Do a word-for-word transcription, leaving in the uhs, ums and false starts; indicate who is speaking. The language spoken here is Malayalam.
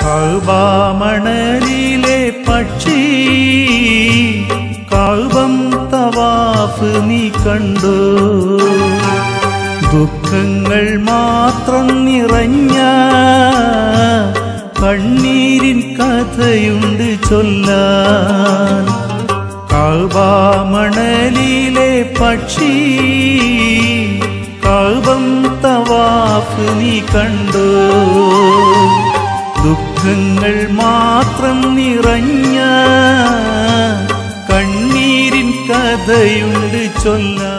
Speaker 1: കഅബ മണലിലെ പക്ഷി കഅബം തവാഫ് നീ കണ്ടു ദുഃഖങ്ങൾ മാത്രം നിറഞ്ഞ കണ്ണീരിൻ കഥയുണ്ട് ചൊല്ലാൻ കഅബ മണലിലെ പക്ഷി കഅബം തവാഫ് നീ കണ്ടു ദുഃഖങ്ങൾ മാത്രം നിറഞ്ഞ കണ്ണീരിൻ കഥയുണ്ട് ചൊല്ലാൻ